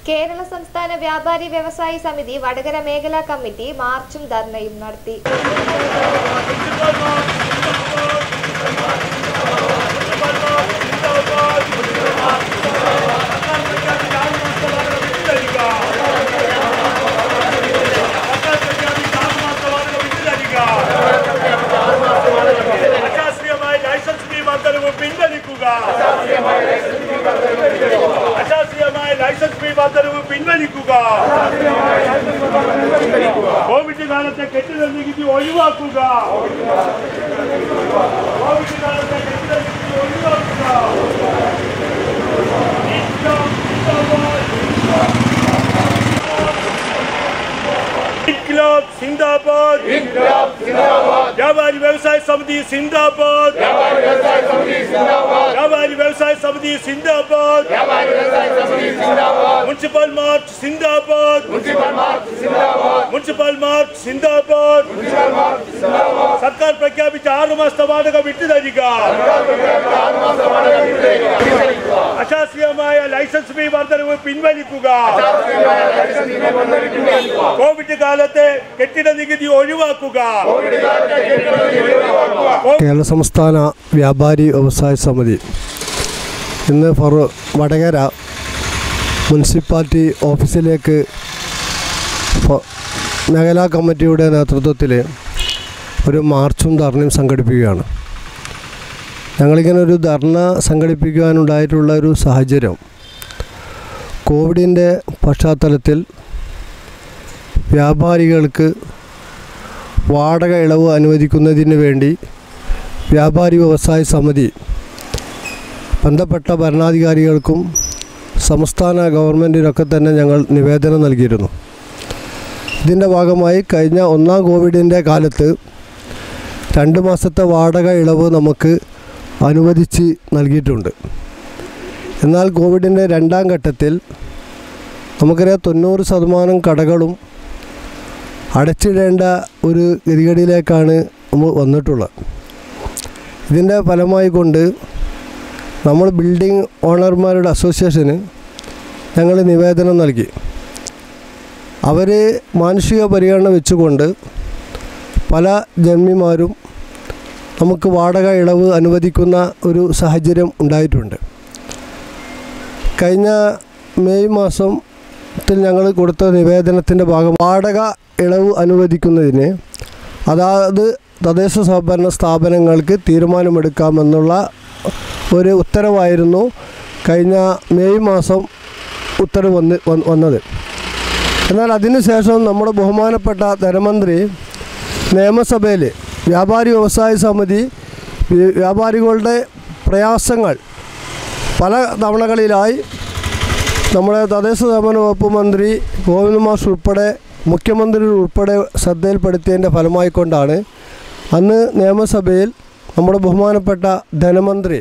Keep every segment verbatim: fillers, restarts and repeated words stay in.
കേരള സംസ്ഥാന വ്യാപാരി വ്യവസായി സമിതി വടകര മേഖലാ കമ്മിറ്റി മാർച്ചും ധർണയും നടത്തി. കോവിഡ് കാലത്തെ കെട്ടിട നികുതി ഒഴിവാക്കുക. കോവിഡ് കാലത്തെ കെട്ടിട നികുതി ഒഴിവാക്കുക. ഇൻക്ലാബ് സിന്ദാബാദ്. വ്യാപാരി വ്യവസായ സമിതി സിന്ദാബാദ്. വ്യാപാരി വ്യവസായ സമിതി സിന്ദാബാദ്. മുനിസിപ്പൽ മാർച്ച് സിന്ദാബാദ്. മുനിസിപ്പൽ മാർച്ച് സിന്ദാബാദ്. സർക്കാർ പ്രഖ്യാപിച്ച ആറു മാസത്തെ വാടക വിട്ടുതരിക. അശാസ്ത്രീയമായ ലൈസൻസ് ഫീ വർധനവ് പിൻവലിക്കുക. കോവിഡ് കാലത്തെ കെട്ടിട നികുതി ഒഴിവാക്കുക. കേരള സംസ്ഥാന വ്യാപാരി വ്യവസായ സമിതി ഇന്ന് വടകര മുനിസിപ്പാലിറ്റി ഓഫീസിലേക്ക് മേഖലാ കമ്മിറ്റിയുടെ നേതൃത്വത്തിൽ ഒരു മാർച്ചും ധർണയും സംഘടിപ്പിക്കുകയാണ്. ഞങ്ങളിങ്ങനെ ഒരു ധർണ സംഘടിപ്പിക്കുവാനുണ്ടായിട്ടുള്ള ഒരു സാഹചര്യം കോവിഡിൻ്റെ പശ്ചാത്തലത്തിൽ വ്യാപാരികൾക്ക് വാടക ഇളവ് അനുവദിക്കുന്നതിന് വേണ്ടി വ്യാപാരി വ്യവസായ സമിതി ബന്ധപ്പെട്ട ഭരണാധികാരികൾക്കും സംസ്ഥാന ഗവൺമെൻറ്റിനൊക്കെ തന്നെ ഞങ്ങൾ നിവേദനം നൽകിയിരുന്നു. ഇതിൻ്റെ ഭാഗമായി കഴിഞ്ഞ ഒന്നാം കോവിഡിൻ്റെ കാലത്ത് രണ്ട് മാസത്തെ വാടക ഇളവ് നമുക്ക് അനുവദിച്ച് നൽകിയിട്ടുണ്ട്. എന്നാൽ കോവിഡിൻ്റെ രണ്ടാം ഘട്ടത്തിൽ നമുക്കറിയാം തൊണ്ണൂറ് ശതമാനം കടകളും അടച്ചിടേണ്ട ഒരു ഗതികേടിലേക്കാണ് നമ്മൾ വന്നിട്ടുള്ളത്. ഇതിൻ്റെ ഫലമായി കൊണ്ട് നമ്മൾ ബിൽഡിംഗ് ഓണർമാരുടെ അസോസിയേഷന് ഞങ്ങൾ നിവേദനം നൽകി. അവർ മാനുഷിക പരിഗണന വെച്ചുകൊണ്ട് പല ജന്മിമാരും നമുക്ക് വാടക ഇളവ് അനുവദിക്കുന്ന ഒരു സാഹചര്യം ഉണ്ടായിട്ടുണ്ട്. കഴിഞ്ഞ മെയ് മാസത്തിൽ ഞങ്ങൾ കൊടുത്ത നിവേദനത്തിൻ്റെ ഭാഗം വാടക ഇളവ് അനുവദിക്കുന്നതിന് അതാത് തദ്ദേശ സ്വയംഭരണ സ്ഥാപനങ്ങൾക്ക് തീരുമാനമെടുക്കാമെന്നുള്ള ഒരു ഉത്തരവായിരുന്നു കഴിഞ്ഞ മെയ് മാസം ഉത്തരവ് വന്ന് വന്നത്. എന്നാൽ അതിനുശേഷം നമ്മുടെ ബഹുമാനപ്പെട്ട ധനമന്ത്രി നിയമസഭയിൽ വ്യാപാരി വ്യവസായ സമിതി വ്യാപാരികളുടെ പ്രയാസങ്ങൾ പല തവണകളിലായി നമ്മുടെ തദ്ദേശ സ്വയംഭരണ വകുപ്പ് മന്ത്രി ഗോവിന്ദ മാഷ് ഉൾപ്പെടെ മുഖ്യമന്ത്രി ഉൾപ്പെടെ ശ്രദ്ധയിൽപ്പെടുത്തിയതിൻ്റെ ഫലമായിക്കൊണ്ടാണ് അന്ന് നിയമസഭയിൽ നമ്മുടെ ബഹുമാനപ്പെട്ട ധനമന്ത്രി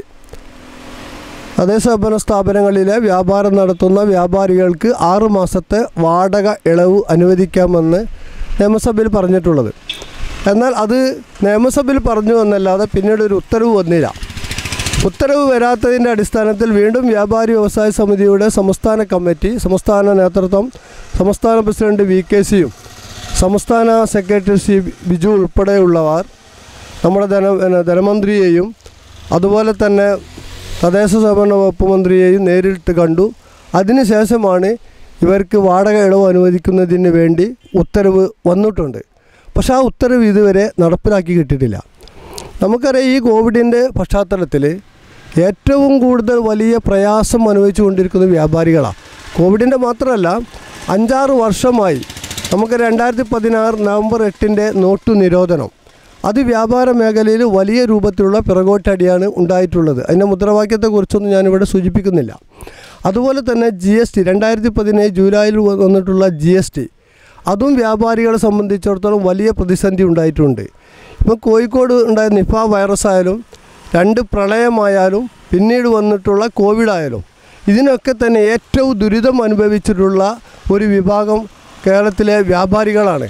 തദ്ദേശ സ്വയംഭരണ സ്ഥാപനങ്ങളിലെ വ്യാപാരം നടത്തുന്ന വ്യാപാരികൾക്ക് ആറ് മാസത്തെ വാടക ഇളവ് അനുവദിക്കാമെന്ന് നിയമസഭയിൽ പറഞ്ഞിട്ടുള്ളത്. എന്നാൽ അത് നിയമസഭയിൽ പറഞ്ഞു എന്നല്ലാതെ പിന്നീട് ഒരു ഉത്തരവ് വന്നില്ല. ഉത്തരവ് വരാത്തതിൻ്റെ അടിസ്ഥാനത്തിൽ വീണ്ടും വ്യാപാരി വ്യവസായ സമിതിയുടെ സംസ്ഥാന കമ്മിറ്റി, സംസ്ഥാന നേതൃത്വം, സംസ്ഥാന പ്രസിഡന്റ് വി കെ സിയും സംസ്ഥാന സെക്രട്ടറി സി ബിജു ഉൾപ്പെടെയുള്ളവർ നമ്മുടെ ധന ധനമന്ത്രിയെയും അതുപോലെ തന്നെ തദ്ദേശ സ്വയംഭരണ വകുപ്പ് മന്ത്രിയെയും നേരിട്ട് കണ്ടു. അതിനുശേഷമാണ് ഇവർക്ക് വാടക ഇളവ് അനുവദിക്കുന്നതിന് വേണ്ടി ഉത്തരവ് വന്നിട്ടുണ്ട്. പക്ഷേ ആ ഉത്തരവ് ഇതുവരെ നടപ്പിലാക്കി കിട്ടിയിട്ടില്ല. നമുക്കറിയാം ഈ കോവിഡിൻ്റെ പശ്ചാത്തലത്തിൽ ഏറ്റവും കൂടുതൽ വലിയ പ്രയാസം അനുഭവിച്ചു കൊണ്ടിരിക്കുന്നത് വ്യാപാരികളാണ്. കോവിഡിൻ്റെ മാത്രമല്ല, അഞ്ചാറ് വർഷമായി നമുക്ക് രണ്ടായിരത്തി പതിനാറ് നവംബർ എട്ടിൻ്റെ നോട്ടു നിരോധനം അത് വ്യാപാര മേഖലയിൽ വലിയ രൂപത്തിലുള്ള പിറകോട്ടടിയാണ് ഉണ്ടായിട്ടുള്ളത്. അതിൻ്റെ മുദ്രാവാക്യത്തെക്കുറിച്ചൊന്നും ഞാനിവിടെ സൂചിപ്പിക്കുന്നില്ല. അതുപോലെ തന്നെ ജി എസ് ടി രണ്ടായിരത്തി പതിനേഴ് ജൂലൈയിൽ വന്നിട്ടുള്ള ജി എസ് ടി അതും വ്യാപാരികളെ സംബന്ധിച്ചിടത്തോളം വലിയ പ്രതിസന്ധി ഉണ്ടായിട്ടുണ്ട്. ഇപ്പോൾ കോഴിക്കോട് ഉണ്ടായ നിഫ വൈറസ് ആയാലും രണ്ട് പ്രളയമായാലും പിന്നീട് വന്നിട്ടുള്ള കോവിഡായാലും ഇതിനൊക്കെ തന്നെ ഏറ്റവും ദുരിതം അനുഭവിച്ചിട്ടുള്ള ഒരു വിഭാഗം കേരളത്തിലെ വ്യാപാരികളാണ്.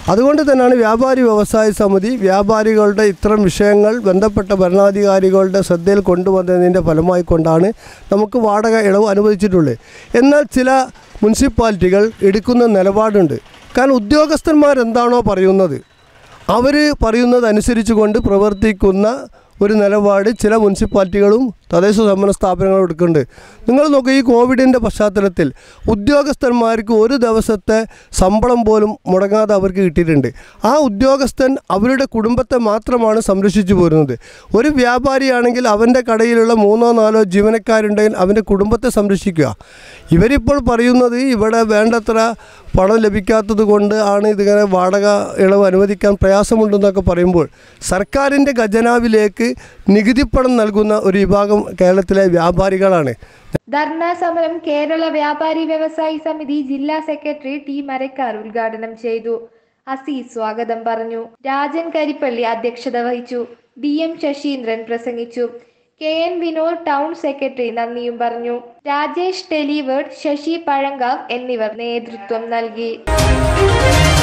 അതുകൊണ്ട് തന്നെയാണ് വ്യാപാരി വ്യവസായ സമിതി വ്യാപാരികളുടെ ഇത്തരം വിഷയങ്ങൾ ബന്ധപ്പെട്ട ഭരണാധികാരികളുടെ ശ്രദ്ധയിൽ കൊണ്ടുവന്നതിൻ്റെ ഫലമായി കൊണ്ടാണ് നമുക്ക് വാടക ഇളവ് അനുവദിച്ചിട്ടുള്ളത്. എന്നാൽ ചില മുനിസിപ്പാലിറ്റികൾ എടുക്കുന്ന നിലപാടുണ്ട്. കാരണം ഉദ്യോഗസ്ഥന്മാരെന്താണോ പറയുന്നത് അവർ പറയുന്നതനുസരിച്ച് കൊണ്ട് പ്രവർത്തിക്കുന്ന ഒരു നിലപാട് ചില മുനിസിപ്പാലിറ്റികളും തദ്ദേശ സ്വയംഭരണ സ്ഥാപനങ്ങളും എടുക്കുന്നുണ്ട്. നിങ്ങൾ നോക്കുക, ഈ കോവിഡിൻ്റെ പശ്ചാത്തലത്തിൽ ഉദ്യോഗസ്ഥന്മാർക്ക് ഒരു ദിവസത്തെ ശമ്പളം പോലും മുടങ്ങാതെ അവർക്ക് കിട്ടിയിട്ടുണ്ട്. ആ ഉദ്യോഗസ്ഥൻ അവരുടെ കുടുംബത്തെ മാത്രമാണ് സംരക്ഷിച്ചു പോരുന്നത്. ഒരു വ്യാപാരിയാണെങ്കിൽ അവൻ്റെ കടയിലുള്ള മൂന്നോ നാലോ ജീവനക്കാരുണ്ടെങ്കിൽ അവൻ്റെ കുടുംബത്തെ സംരക്ഷിക്കുക. ഇവരിപ്പോൾ പറയുന്നത് ഇവിടെ വേണ്ടത്ര പണം ലഭിക്കാത്തത് കൊണ്ട് ആണ് ഇതിങ്ങനെ വാടക ഇളവ് അനുവദിക്കാൻ പ്രയാസമുണ്ടെന്നൊക്കെ പറയുമ്പോൾ സർക്കാരിൻ്റെ ഖജനാവിലേക്ക് നികുതിപ്പണം നൽകുന്ന ഒരു വിഭാഗം കേരളത്തിലെ വ്യാപാരികളാണ്. ധർണാ സമരം കേരള വ്യാപാരി വ്യവസായി സമിതി ജില്ലാ സെക്രട്ടറി ടി മരക്കാർ ഉദ്ഘാടനം ചെയ്തു. അസീസ് സ്വാഗതം പറഞ്ഞു. രാജൻ കരിപ്പള്ളി അധ്യക്ഷത വഹിച്ചു. ഡി എം ശശീന്ദ്രൻ പ്രസംഗിച്ചു. K N Vinod town secretary നന്ദിയും പറഞ്ഞു. രാജേഷ് ടെലിവേർഡ്, ശശി പഴങ്കാവ് എന്നിവർ നേതൃത്വം നൽകി.